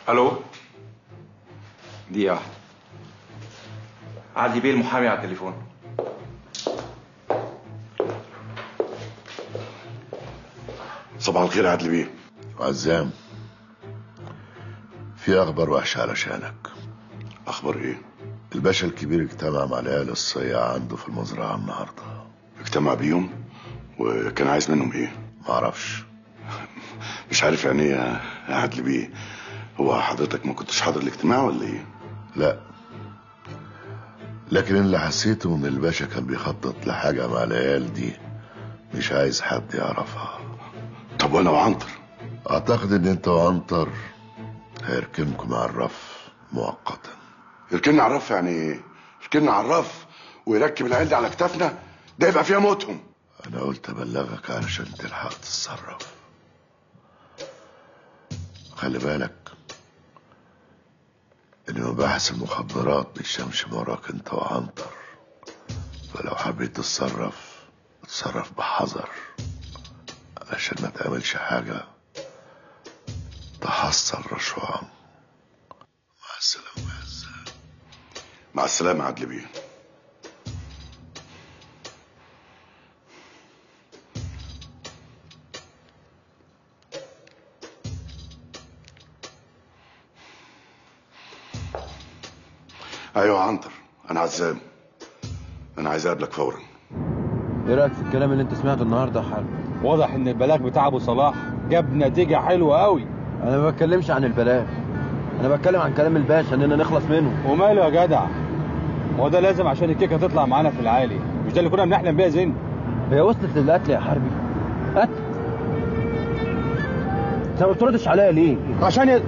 الو، دقيقة واحدة. عدلي بيه المحامي على التليفون. صباح الخير يا عدلي بيه. عزام، في اخبار وحشه علشانك. اخبار ايه؟ الباشا الكبير اجتمع مع العيال الصياعه عنده في المزرعه النهارده. اجتمع بيهم؟ وكان عايز منهم ايه؟ معرفش. مش عارف يعني ايه يا عدلي بيه. هو حضرتك ما كنتش حاضر الاجتماع ولا ايه؟ لا، لكن اللي حسيته ان الباشا كان بيخطط لحاجه مع العيال دي مش عايز حد يعرفها. طب وانا وعنتر؟ اعتقد ان انت وعنتر هيركنكم على الرف مؤقتا. يركننا على الرف يعني ايه؟ يركننا على الرف ويركب العيال دي على كتافنا؟ ده يبقى فيها موتهم. انا قلت ابلغك علشان تلحق تتصرف. خلي بالك ان مباحث المخدرات بتشمشم وراك انت وعنتر، فلو حبيت تتصرف اتصرف بحذر علشان ما تعملش حاجة تحصل رشوان. مع السلامة يا عزام. مع السلامة يا عدلي بيه. ايوه يا عنتر، انا عزام. انا عايز اقابلك فورا. ايه رايك في الكلام اللي انت سمعته النهارده يا حرب؟ واضح ان البلاغ بتاع ابو صلاح جاب نتيجه حلوه قوي. انا ما بتكلمش عن البلاغ، انا بتكلم عن كلام الباشا اننا نخلص منه. وماله يا جدع؟ هو ده لازم عشان الكيكه تطلع معانا في العالي؟ مش ده اللي كنا بنحلم بيها زين؟ هي وصلت للقتل يا حربي. قتل؟ انت ما بتردش عليا ليه؟ عشان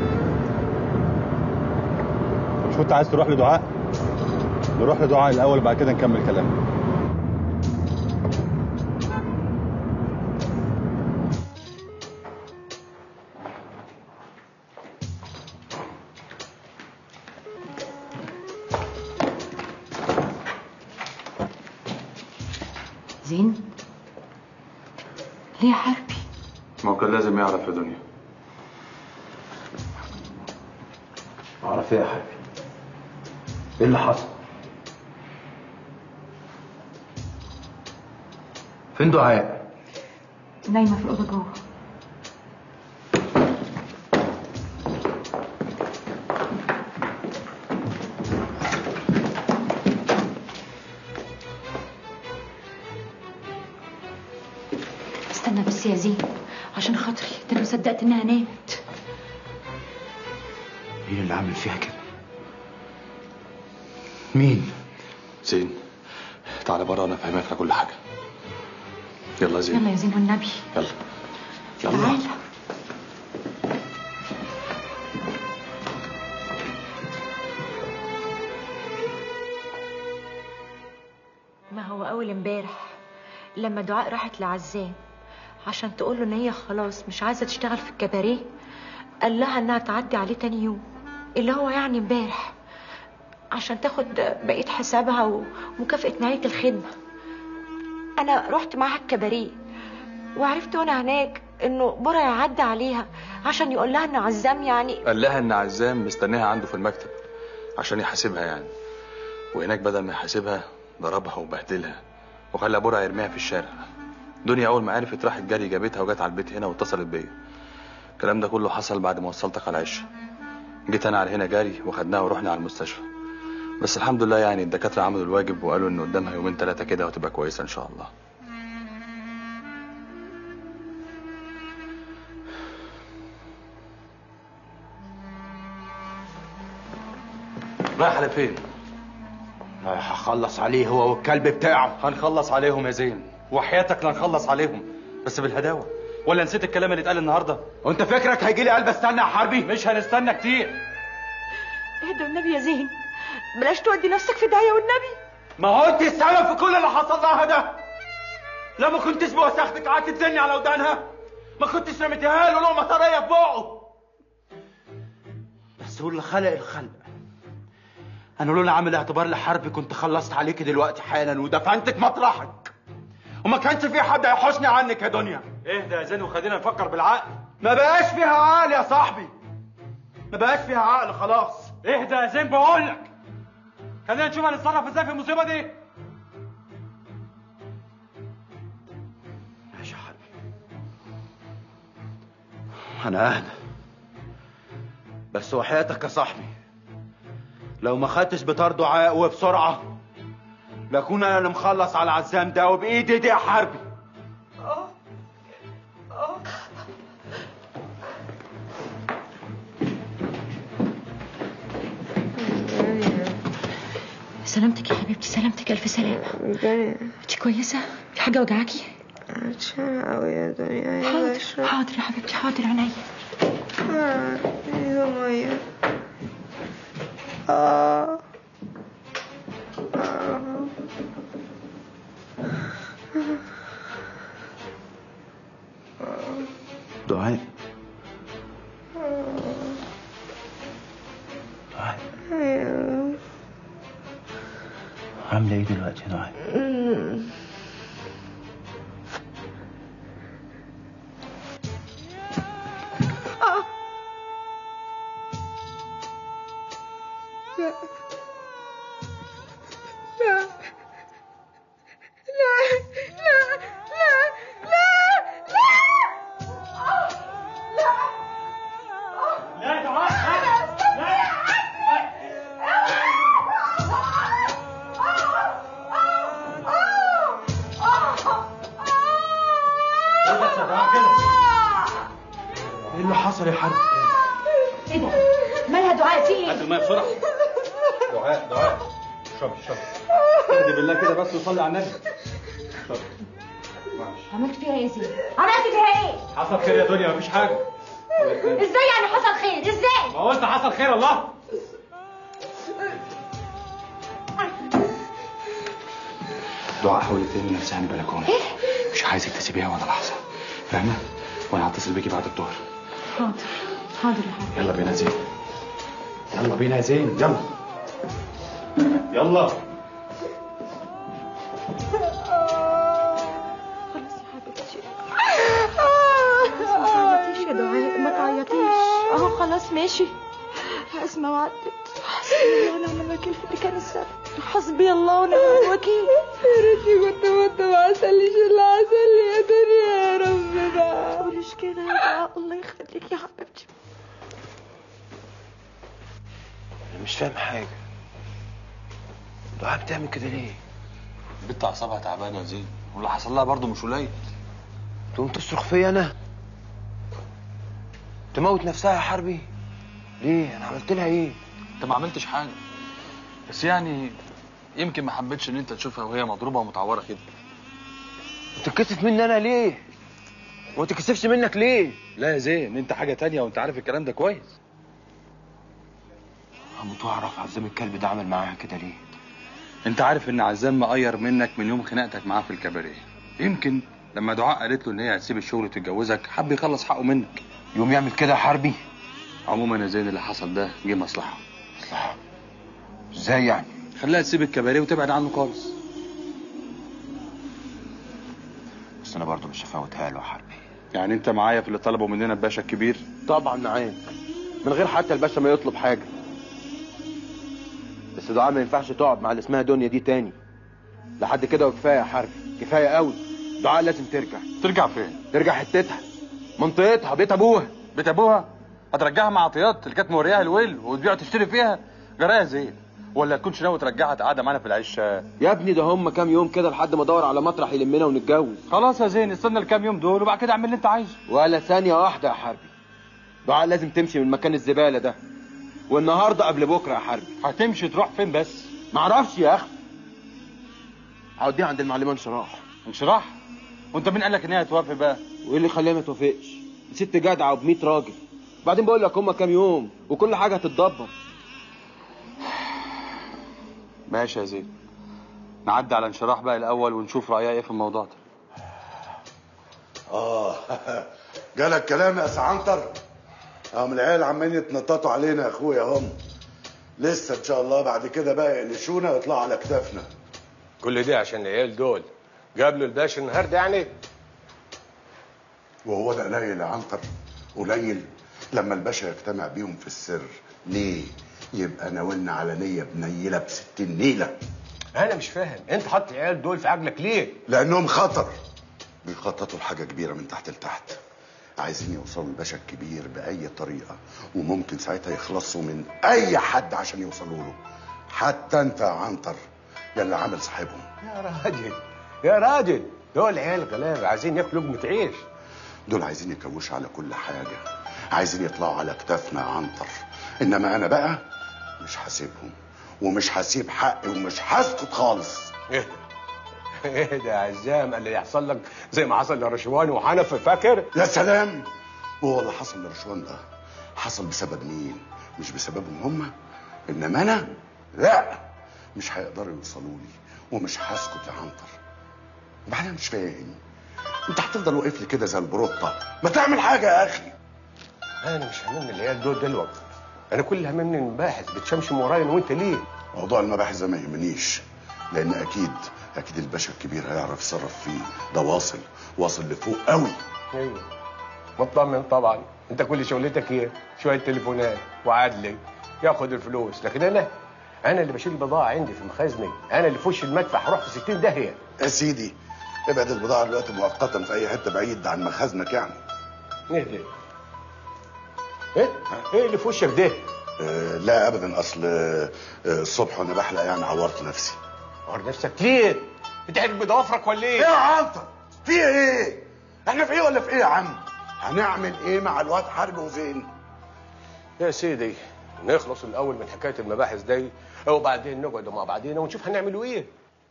مش كنت عايز تروح لدعاء؟ نروح لدعاء الاول وبعد كده نكمل كلامنا. زين؟ ليه يا حربي؟ ما هو كان لازم يعرف يا دنيا. اعرف ايه يا حربي؟ ايه اللي حصل؟ فين دعاء؟ نايمة في الأوضة جوه. استنى بس يا زين عشان خاطري، ده انا صدقت انها نامت. مين اللي عامل فيها كده؟ مين؟ زين تعالى بره انا افهمك على كل حاجه. يلا يا زين. يلا يا زين والنبي. يلا يلا. تعالى. ما هو اول امبارح لما دعاء راحت لعزام عشان تقول له ان هي خلاص مش عايزه تشتغل في الكباريه، قال لها انها تعدي عليه تاني يوم، اللي هو يعني امبارح، عشان تاخد بقيه حسابها ومكافاه نهايه الخدمه. انا رحت معاها الكباريه وعرفت وانا هناك انه برا يعدي عليها عشان يقول لها ان عزام يعني قال لها ان عزام مستناها عنده في المكتب عشان يحاسبها يعني، وهناك بدل ما يحاسبها ضربها وبهدلها وخلى برا يرميها في الشارع. دنيا اول ما عرفت راحت جري جابتها وجت على البيت هنا واتصلت بيا. الكلام ده كله حصل بعد ما وصلتك على العشاء. جيت انا على هنا جاري وخدناها ورحنا على المستشفى، بس الحمد لله يعني الدكاتره عملوا الواجب وقالوا ان قدامها يومين 3 كده وتبقى كويسه ان شاء الله. رايح على فين؟ رايح اخلص عليه هو والكلب بتاعه. هنخلص عليهم يا زين، وحياتك لا نخلص عليهم، بس بالهداوه. ولا نسيت الكلام اللي اتقال النهارده؟ وانت فكرك هيجي لي قلب استنى يا حربي؟ مش هنستنى كتير. اهدى والنبي يا زين، بلاش تودي نفسك في داهيه والنبي. ما هو انت السبب في كل اللي حصل لها ده. لما كنتش بوسختك قعدت تزني على ودانها، ما كنتش رميتها له لقمه طريه في بقه. بس هو اللي خلق الخلق. انا لولا عامل اعتبار لحربي كنت خلصت عليكي دلوقتي حالا ودفنتك مطرحك، وما كانش في حد هيحوشني عنك يا دنيا. اهدى يا زين وخلينا نفكر بالعقل. ما بقاش فيها عقل يا صاحبي. ما بقاش فيها عقل خلاص. اهدى يا زين بقول لك. خلينا نشوف هنتصرف ازاي في المصيبه دي. ماشي يا حبيبي، انا اهدى، بس وحياتك يا صاحبي لو ما خدتش بطار دعاء وبسرعه لاكون انا اللي مخلص على العزام ده وبايدي دي يا حربي. سلامتك يا حبيبتي، سلامتك، الف سلامه. انت كويسه؟ في حاجه وجعاكي؟ عطشانة أوي يا دنيا. حاضر حاضر يا حبيبتي، حاضر عينيا. ايوه مية. دعاء دعاء ايوه. عامله ايه دلوقتي يا دعاء؟ ايه اللي حصل يا حربي؟ ايه ده؟ مالها دعاء؟ في ايه؟ هات الماء بسرعه. دعاء اشربي. اهدي بالله كده بس وصلي على النبي. اشربي. عملت فيها ايه يا زين؟ عملت فيها ايه؟ حصل خير يا دنيا، مفيش حاجه. ازاي يعني حصل خير؟ ازاي؟ ما قلت حصل خير. الله. دعاء حاولت ترمي نفسها من البلكونه. مش عايزك تسيبيها ولا لحظه، فاهمه؟ وانا هتصل بيكي بعد الظهر. حاضر حاضر يا حبيبي. يلا بينا يا زين، يلا بينا يا زين، يلا يلا. خلاص يا حبيبتي، ما تعيطيش يا دعاء، ما تعيطيش. اهو خلاص ماشي. اسمع وعدت. حسبي الله ونعم الوكيل في اللي كان السبب. حسبي الله ونعم الوكيل. يا ريتني كنت مت ما عسليش اللي عسل لي يا دنيا يا ربنا. ما تقوليش كده يا دعاء، الله يخليك يا حبيبتي. انا مش فاهم حاجه. دعاء بتعمل كده ليه؟ البت اعصابها تعبانه يا زين، واللي حصل لها برضه مش قليل. تقوم تصرخ فيا انا؟ تموت نفسها يا حربي؟ ليه؟ انا عملت لها ايه؟ انت ما عملتش حاجه، بس يعني يمكن ما حبيتش ان انت تشوفها وهي مضروبه ومتعوره كده. وتتكسف مني انا ليه؟ وما تكسفش منك ليه؟ لا يا زين، انت حاجه تانية وانت عارف الكلام ده كويس. هموت واعرف عزام الكلب ده عمل معاها كده ليه؟ انت عارف ان عزام مقير منك من يوم خناقتك معاه في الكباريه. يمكن لما دعاء قالت له ان هي هتسيب الشغل وتتجوزك حب يخلص حقه منك. يوم يعمل كده يا حربي؟ عموما يا زين اللي حصل ده جه مصلحه. مصلحه؟ ازاي يعني؟ خليها تسيب الكباريه وتبعد عنه خالص. بس انا برضه مش هفوتها له يا حربي. يعني انت معايا في اللي طلبه مننا الباشا الكبير؟ طبعا معاك، من غير حتى الباشا ما يطلب حاجه. بس دعاء ما ينفعش تقعد مع اللي اسمها دنيا دي تاني. لحد كده وكفايه يا حربي، كفايه قوي. دعاء لازم ترجع. ترجع فين؟ ترجع حتتها، منطقتها، بيت ابوها. بيت ابوها؟ هترجعها مع عطيات اللي كانت مورياها الويل وتبيع وتشتري فيها؟ جرايه زين، ولا تكونش ناوي ترجعها قاعده معانا في العشه؟ يا ابني ده هم كام يوم كده لحد ما ادور على مطرح يلمنا ونتجوز. خلاص يا زين، استنى الكام يوم دول وبعد كده اعمل اللي انت عايزه. ولا ثانيه واحده يا حربي. دعاء لازم تمشي من مكان الزباله ده، والنهارده قبل بكره يا حربي. هتمشي تروح فين بس؟ معرفش يا اخي. هوديها عند المعلمه انشراح. انشراح؟ وانت مين قال لك ان هي هتوافق بقى؟ وايه اللي خليها ما توافقش؟ ست جدعه وب100 راجل. بعدين بقول لك هم كام يوم وكل حاجه هتتدبر. ماشي يا زين، نعدي على انشراح بقى الاول ونشوف رايها ايه في الموضوع ده. جالك كلام يا سعنتر؟ من العيال عمالين يتنططوا علينا يا اخويا هم. لسه ان شاء الله بعد كده بقى يقلشونا ويطلعوا على كتافنا. كل دي عشان العيال دول قابلوا الباشا النهارده يعني؟ وهو ده قليل يا عنتر؟ قليل؟ لما الباشا يجتمع بيهم في السر. ليه؟ يبقى ناولنا على نية بنيلة ب60 نيلة. انا مش فاهم انت حاطط العيال دول في عجلك ليه؟ لانهم خطر، بيخططوا لحاجة كبيرة من تحت لتحت، عايزين يوصلوا للباشا الكبير بأي طريقة، وممكن ساعتها يخلصوا من أي حد عشان يوصلوا له، حتى أنت يا عنتر يلا عامل صاحبهم. يا راجل دول عيال غلابة عايزين ياكلوا لقمة عيش. دول عايزين يكوشوا على كل حاجة، عايزين يطلعوا على كتافنا يا عنتر، إنما أنا بقى مش هسيبهم ومش هسيب حقي ومش هسكت خالص. ايه ده يا عزام اللي يحصل لك زي ما حصل لرشوان وحنفي فاكر؟ يا سلام، هو اللي حصل لرشوان ده حصل بسبب مين؟ مش بسببهم هم، انما انا لا، مش هيقدروا يوصلوا لي ومش هسكت يا عنتر. وبعدين مش فاهم، انت هتفضل واقف لي كده زي البروطه؟ ما تعمل حاجه يا اخي. انا مش هممني العيال دول دلوقتي، انا كل اللي هممني المباحث بتشمشم ورايا انا وانت ليه؟ موضوع المباحث ده ما يهمنيش، لان اكيد الباشا الكبير هيعرف يتصرف فيه، ده واصل لفوق قوي. ايوه مطمن طبعا، انت كل شغلتك ايه؟ شويه تليفونات وعدلي ياخد الفلوس، لكن انا اللي بشيل البضاعه عندي في مخازني، انا اللي في وش المدفع هروح في 60 داهيه. يا سيدي ابعد البضاعه دلوقتي مؤقتا في اي حته بعيد عن مخازنك يعني. ايه ده؟ ايه اللي في وشك ده؟ لا ابدا، اصل الصبح وانا بحلق يعني عورت نفسي. عور نفسك ليه؟ بتحرق بضوافرك ولا ايه؟ ايه يا عنتر؟ في ايه؟ احنا في ايه ولا في ايه يا عم؟ هنعمل ايه مع الواد حرب وزين؟ يا سيدي نخلص الاول من حكايه المباحث دي وبعدين نقعد مع بعضينا ونشوف هنعملوا ايه.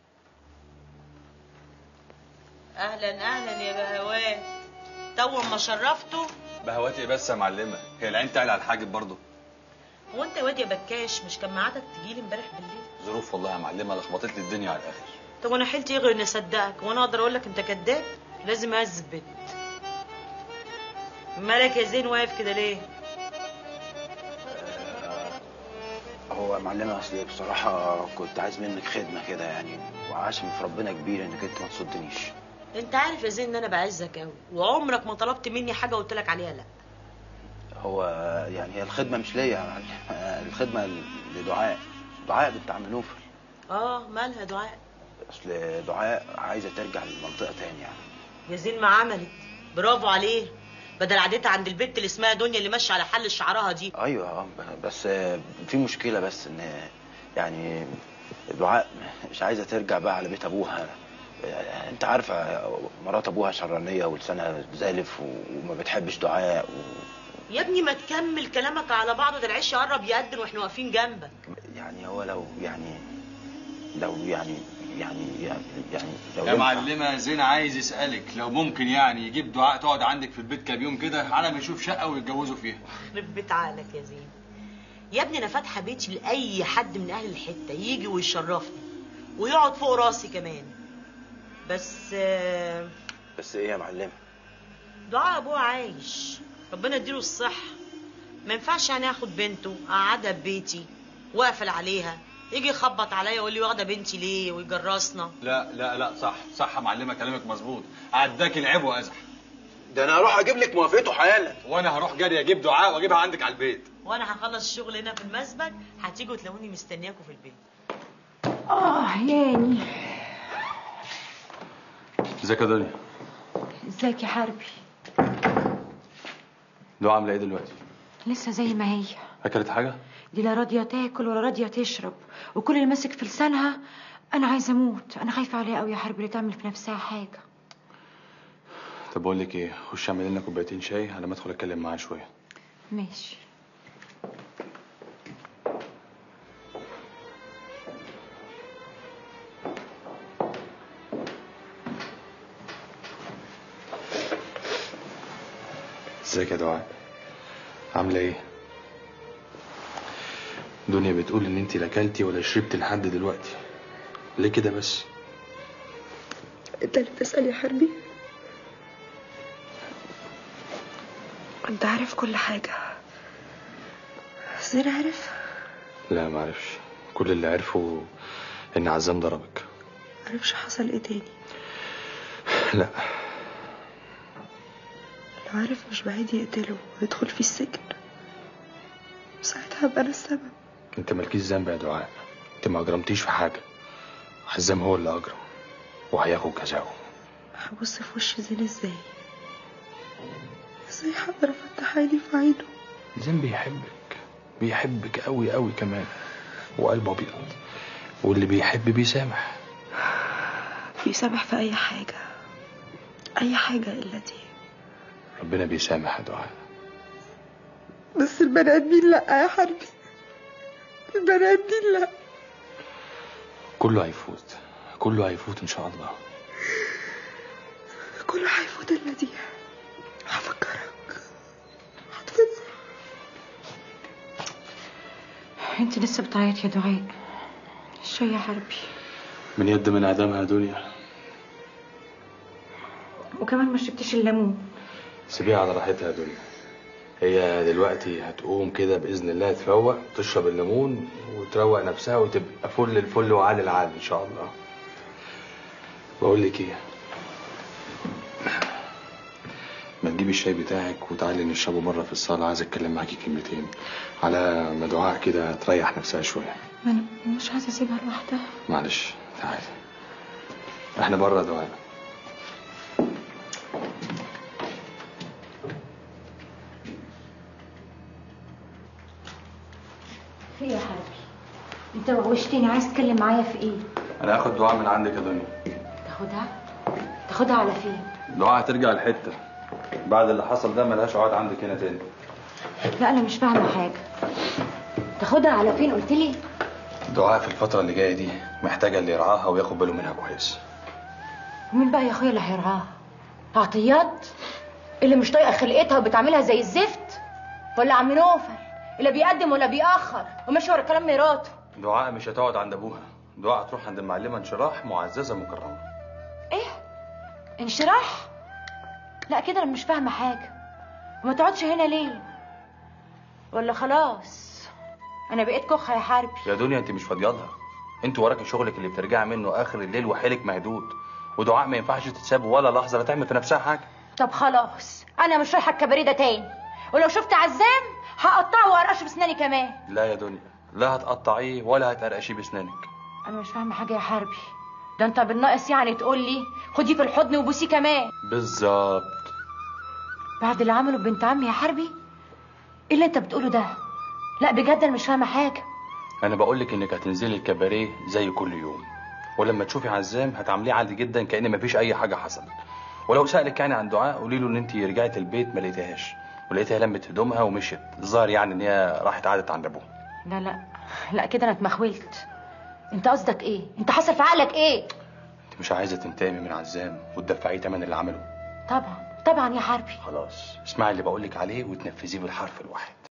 اهلا اهلا يا بهوات، تو ما شرفتوا. بهواتي بس يا معلمه، هي العين تعلى على الحاجب برضه. هو انت يا واد يا بكاش مش كان ميعادك تجيلي امبارح بالليل؟ ظروف والله يا معلمه لخبطت لي الدنيا على الاخر. طب وانا حيلتي ايه غير اني اصدقك؟ وانا اقدر اقول لك انت كذاب؟ لازم اثبت. مالك يا زين واقف كده ليه؟ هو معلمة اصلي بصراحة كنت عايز منك خدمة كده يعني، وعشم في ربنا كبير انك انت ما تصدنيش. انت عارف يا زين ان انا بعزك قوي، وعمرك ما طلبت مني حاجة وقلت لك عليها لا. هو يعني هي الخدمة مش ليا يا معلم، الخدمة لدعاء بنت عم نوفل. مالها دعاء؟ اصل دعاء عايزة ترجع للمنطقة تاني يعني. يا زين ما عملت، برافو عليه، بدل عادتها عند البت اللي اسمها دنيا اللي ماشيه على حل شعرها دي. ايوه بس في مشكله، بس ان يعني دعاء مش عايزه ترجع بقى على بيت ابوها. انت عارفه مرات ابوها شرانيه ولسانها زالف وما بتحبش دعاء يا ابني ما تكمل كلامك على بعضه، ده العش قرب يقدم واحنا واقفين جنبك. يعني هو لو يا معلمه زين عايز يسالك لو ممكن يعني يجيب دعاء تقعد عندك في البيت كام يوم كده على ما يشوف شقه ويتجوزوا فيها. يخرب بيت عقلك يا زين يا ابني، انا فاتحه بيتي لاي حد من اهل الحته يجي ويشرفني ويقعد فوق راسي كمان. بس ايه يا معلمه؟ دعاء ابوها عايش، ربنا يديله الصحه، ما ينفعش يعني اخد بنته اقعدها في بيتي واقفل عليها، يجي يخبط عليا ويقول لي واخده بنتي ليه ويجرسنا. لا صح يا معلمه، كلامك مظبوط، عداك العيب وازح. ده انا هروح اجيب لك موافقته حالا. وانا هروح جري اجيب دعاء واجيبها عندك على البيت. وانا هخلص الشغل هنا في المسبك، هتيجوا تلاقوني مستنياكوا في البيت. يعني ازيك يا دنيا؟ ازيك يا حربي؟ دعاء عامله ايه دلوقتي؟ لسه زي ما هي. اكلت حاجه؟ دي لا راضيه تاكل ولا راضيه تشرب، وكل اللي ماسك في لسانها انا عايزه اموت. انا خايفه عليها قوي يا حربي، لا تعمل في نفسها حاجه. طب بقول لك ايه، خش اعمل لنا كوبايتين شاي على ما ادخل اتكلم معاها شويه. ماشي. ازيك يا دعاء؟ عامله ايه؟ دنيا بتقول ان انت لا اكلتي ولا شربتي لحد دلوقتي، ليه كده بس؟ انت اللي بتسأل يا حربي؟ انت عارف كل حاجة. زين عارف؟ لا ما عرفش، كل اللي عرفه ان عزام ضربك. معرفش حصل ايه تاني. لا لو عارف مش بعيد يقتله ويدخل في السجن، ساعتها هبقى انا السبب. انت مالكيش ذنب يا دعاء، انت ما اجرمتيش في حاجه. عزام هو اللي اجرم وهياخد جزاؤه. هبص في وش زين ازاي؟ ازاي هقدر افتح عيني في عينه؟ زين بيحبك قوي قوي كمان، وقلبه ابيض، واللي بيحب بيسامح. بيسامح في اي حاجه، اي حاجه الا دي. ربنا بيسامح يا دعاء. بس البني ادمين لا يا حربي، البني ادمين لا. كله هيفوت ان شاء الله. كله هيفوت الا دي. هفكرك، هتفزع. انت لسه بتعيط يا دعاء؟ شو يا حربي؟ من يد من اعدامها يا دنيا. وكمان ما شربتش الليمون. سيبيها على راحتها يا دنيا، هي دلوقتي هتقوم كده باذن الله تروق، تشرب الليمون وتروق نفسها وتبقى فل الفل وعالي العال ان شاء الله. بقول لك ايه، ما تجيبي الشاي بتاعك وتعالي نشربه بره في الصاله، عايز اتكلم معاكي كلمتين على ما دعاء كده تريح نفسها شويه. انا مش عايزه اسيبها لوحدها. معلش تعالي، احنا بره يا دعاء. في ايه يا حبيبي؟ انت وحشتني، عايز تتكلم معايا في ايه؟ انا هاخد دعاء من عندك يا دنيا. تاخدها على فين؟ دعاء هترجع الحته بعد اللي حصل ده، ملهاش عقد عندك هنا تاني. لا انا مش فاهمه حاجه. تاخدها على فين قلت لي؟ دعاء في الفتره اللي جايه دي محتاجه اللي يرعاها وياخد باله منها كويس. ومين بقى يا اخويا اللي هيرعاها؟ عطيات اللي مش طايقه خلقتها وبتعملها زي الزفت، ولا عم نوفل اللي بيقدم ولا بيأخر وماشي ورا كلام مراته؟ دعاء مش هتقعد عند ابوها، دعاء هتروح عند المعلمه انشراح معززه مكرمه. ايه؟ انشراح؟ لا كده انا مش فاهمه حاجه. وما تقعدش هنا ليه؟ ولا خلاص انا بقيت كخه يا حربي؟ يا دنيا انت مش فاضيالها، انت وراكي شغلك اللي بترجعي منه اخر الليل وحيلك مهدود، ودعاء ما ينفعش تتساب ولا لحظه لا تعمل في نفسها حاجه. طب خلاص انا مش رايحه الكباريه ده تاني، ولو شفت عزام هقطعه وارقشه باسناني كمان. لا يا دنيا، لا هتقطعيه ولا هتقرقشيه باسنانك. انا مش فاهمه حاجه يا حربي، ده انت بالناقص يعني تقول لي خديه في الحضن وبوسيه كمان؟ بالظبط. بعد اللي عمله بنت عمي يا حربي؟ ايه اللي انت بتقوله ده؟ لا بجد انا مش فاهمه حاجه. انا بقول لك انك هتنزلي الكباريه زي كل يوم، ولما تشوفي عزام هتعامليه عادي جدا كأن مفيش اي حاجه حصلت، ولو سألك يعني عن دعاء قولي له ان انت رجعت البيت ما لقيتهاش، ولقيتها لمت هدومها ومشيت، الظاهر يعني ان هي راحت قعدت عند ابوها. لا كده انا اتمخولت. انت قصدك ايه؟ انت حصل في عقلك ايه؟ انت مش عايزه تنتقمي من عزام وتدفعيه ثمن اللي عمله؟ طبعا يا حربي. خلاص اسمعي اللي بقولك عليه وتنفذيه بالحرف الواحد.